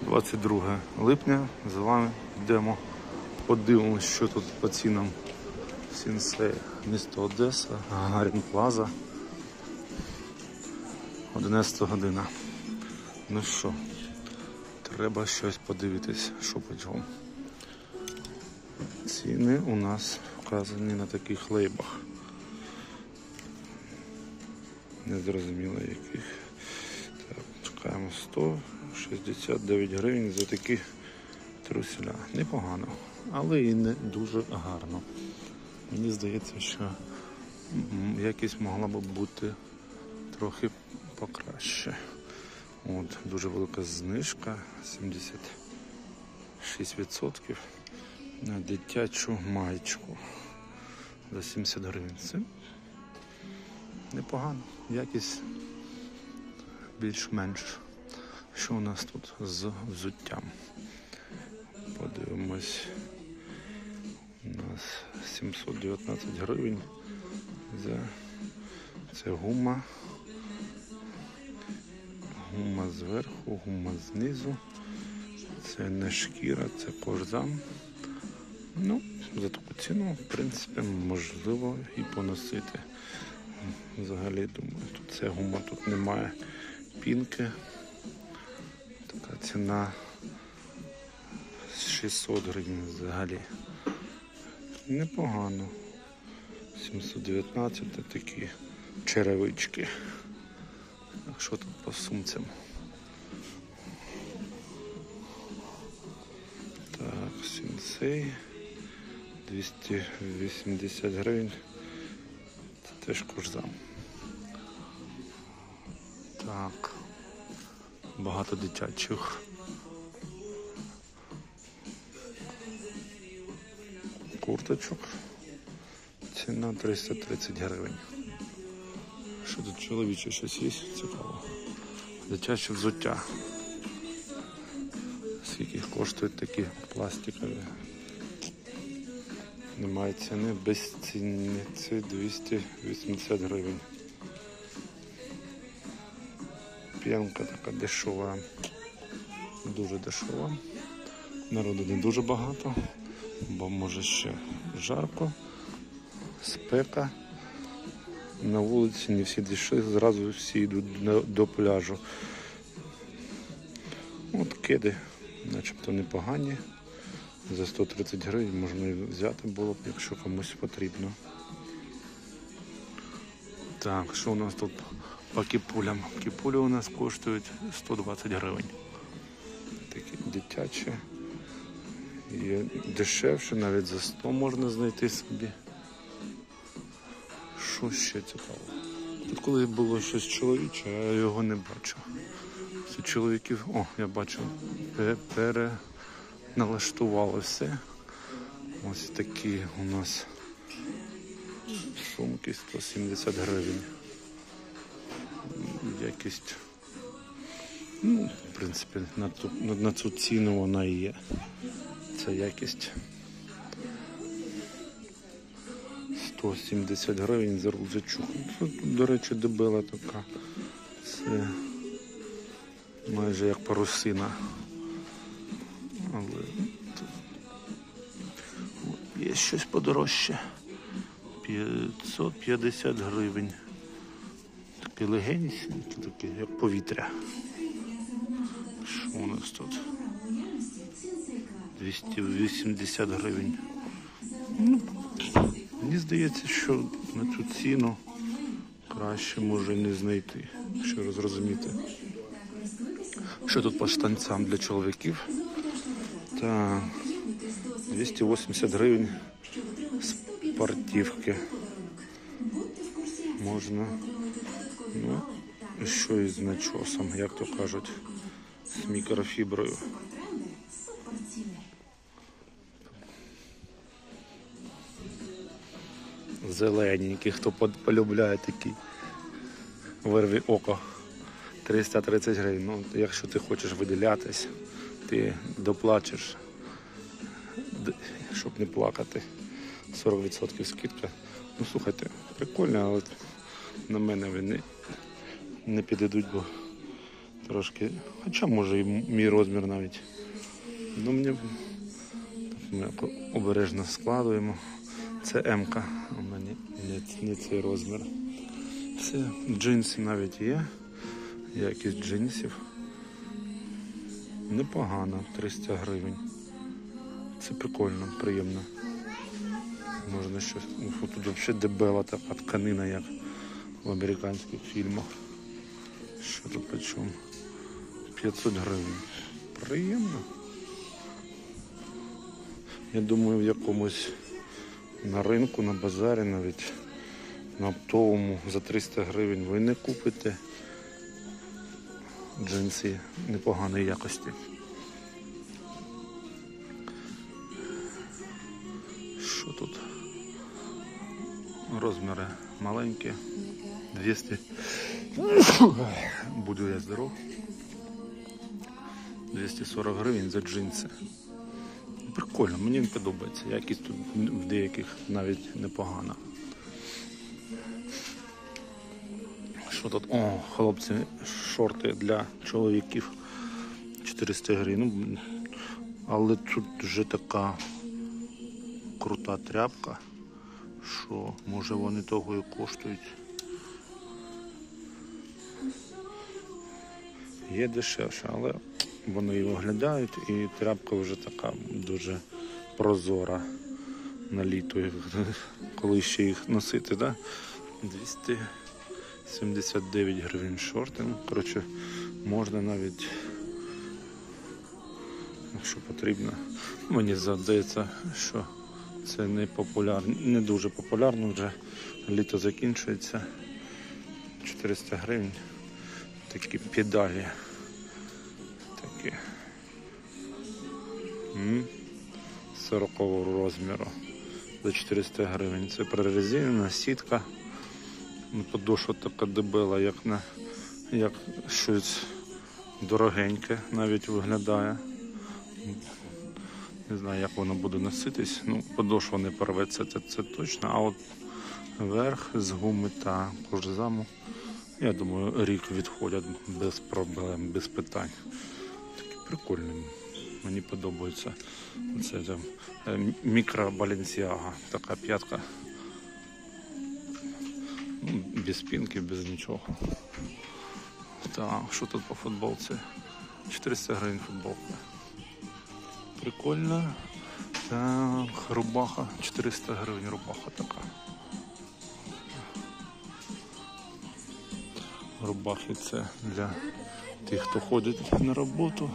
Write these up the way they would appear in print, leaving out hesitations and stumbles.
22 липня. З вами йдемо, подивимось, що тут по цінам. Сінсей, місто Одеса, Гагарін Плаза. 11 година. Ну що, треба щось подивитись, що по чому. Ціни у нас вказані на таких лейбах. Незрозуміло яких. Так, чекаємо 169 гривень за такі труселя. Непогано, але і не дуже гарно. Мені здається, що якість могла б бути трохи покраще. От, дуже велика знижка, 76% на дитячу маєчку за 70 гривень. Це непогано, якість більш-менш. Що у нас тут з взуттям? Подивимось. У нас 719 гривень за це гума. Гума зверху, гума знизу. Це не шкіра, це кожзам. Ну, за таку ціну, в принципі, можливо і поносити. Взагалі, думаю, тут це гума, тут немає пінки. Така ціна 600 гривень взагалі. Непогано. 719 такі черевички. Так, що тут по сумцям? Так, сінсей 280 гривень. Це теж кожзам. Так, багато дитячих. Курточок. Ціна 330 гривень. Що тут чоловіче щось є? Цікаво. Дитяче взуття. Скільки їх коштують такі пластикові? Немає ціни, без ціни. Це 280 гривень. П'янка така дешева. Дуже дешева. Народу не дуже багато, бо може ще жарко, спека. На вулиці не всі дійшли, зразу всі йдуть до пляжу. От кеди, начебто непогані. За 130 гривень можна і взяти було б, якщо комусь потрібно. Так, що у нас тут по кіпулям? Кіпулі у нас коштують 120 гривень. Такі дитячі. Є дешевше, навіть за 100 можна знайти собі. Що ще цікаво? Тут коли було щось чоловіче, я його не бачу. Це чоловіків, о, я бачу, переналаштували все. Ось такі у нас сумки 170 гривень. Якість, ну, в принципі, на цю ціну вона і є. Це якість. 170 гривень за рюкзачок. Тут, до речі, дебела така. Це майже як парусина. Але є щось подорожче. 550 гривень. Такі легенькі, такі, як повітря. Що у нас тут? 280 гривень. Ну, мені здається, що на цю ціну краще може не знайти, якщо зрозуміти. Що тут по штанцям для чоловіків? Так, 280 гривень спортивки. Можна, ну, що із начосом, як то кажуть, з мікрофіброю. Зелененькі, хто полюбляє такі вирві око. 330 гривень. Ну, якщо ти хочеш виділятись, ти доплачеш, щоб не плакати. 40% скидка. Ну, слухайте, прикольно, але на мене вони не підійдуть, бо трошки, хоча може і мій розмір навіть. Ну, ми обережно складуємо. Це М-ка, у мене не цей розмір. Це джинси навіть є, якість джинсів. Непогано, 300 гривень. Це прикольно, приємно. Можна щось, тут взагалі дебела така тканина, як в американських фільмах. Що тут по чому? 500 гривень. Приємно. Я думаю, в якомусь на ринку, на базарі навіть, на оптовому за 300 гривень ви не купите джинси непоганої якості. Що тут? Розміри маленькі. 200. Буду я здоров. 240 гривень за джинси. Прикольно, мені подобається. Якість тут в деяких навіть непогана. Що тут? О, хлопці, шорти для чоловіків. 400 гривень. Ну, але тут вже така крута тряпка, що може вони того і коштують. Є дешевше, але вони і виглядають, і тряпка вже така дуже прозора на літо, коли ще їх носити, да? 279 гривень шорти. Коротше, можна навіть, якщо потрібно. Мені здається, що це не популярно, не дуже популярно, вже літо закінчується. 400 гривень. Такі педалі. Такі. 40-го розміру. За 400 гривень. Це прорезинена сітка. Подошва така дебела, як щось дорогеньке навіть виглядає. Не знаю, як воно буде носитись. Ну, подошва не порветься, це точно. А от верх з гуми та кожзаму, я думаю, рік відходять без проблем, без питань. Такі прикольні. Мені подобається. Це там мікро Balenciaga, така п'ятка. Ну, без спинки, без нічого. Так, що тут по футболці? 400 гривень футболка. Прикольно. Так, рубаха. 400 гривень рубаха така. Рубахи це для тих, хто ходить на роботу.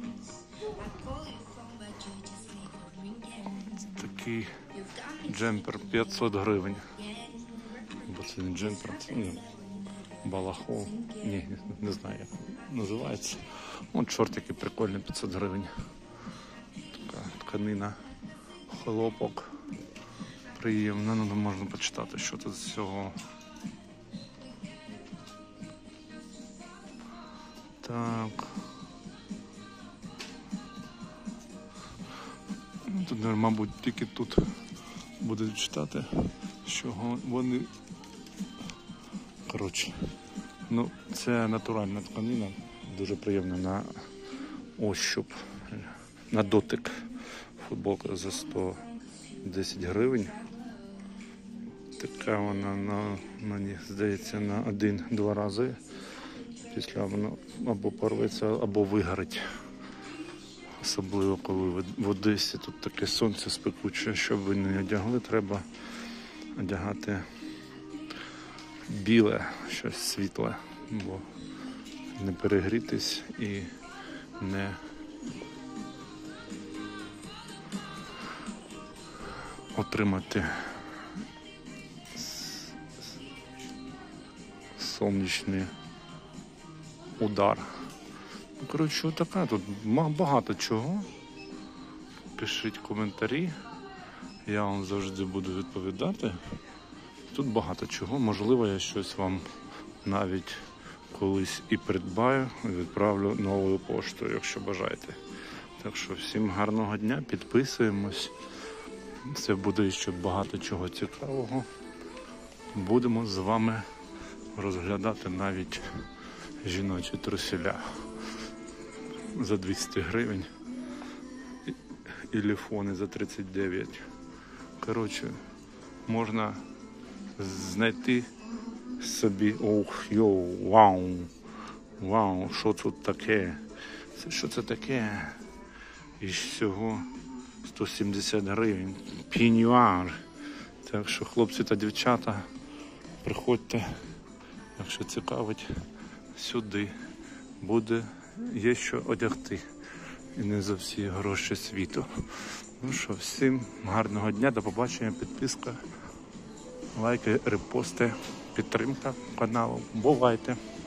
Такий джемпер 500 гривень. Бо це не джемпер, це балахол. Ні, не знаю, як називається. От шортики прикольні, 500 гривень. Така тканина, хлопок. Приємно, ну, можна почитати, що тут з цього. Так. Ну, тут, мабуть, тільки тут будуть читати, що вони... Коротше, ну, це натуральна тканина, дуже приємна на ощуп, на дотик. Футболка за 110 гривень. Така вона, мені здається, на 1-2 рази. Після воно або порветься, або вигорить. Особливо, коли в Одесі тут таке сонце спекуче, щоб ви не одягли, треба одягати біле, щось світле, бо не перегрітись і не отримати сонячний удар. Коротше, така тут багато чого. Пишіть коментарі, я вам завжди буду відповідати. Тут багато чого, можливо, я щось вам навіть колись і придбаю, і відправлю новою поштою, якщо бажаєте. Так що всім гарного дня, підписуємось. Це буде ще багато чого цікавого. Будемо з вами розглядати навіть жіночі труселя. за 200 гривень. І ліфони за 39. Коротше, можна знайти собі, вау, що тут таке? Що це таке? І всього 170 гривень. Пінюар. Так що, хлопці та дівчата, приходьте, якщо цікавить, сюди. Є що одягти. І не за всі гроші світу. Ну що, всім гарного дня, до побачення, підписка, лайки, репости, підтримка каналу. Бувайте!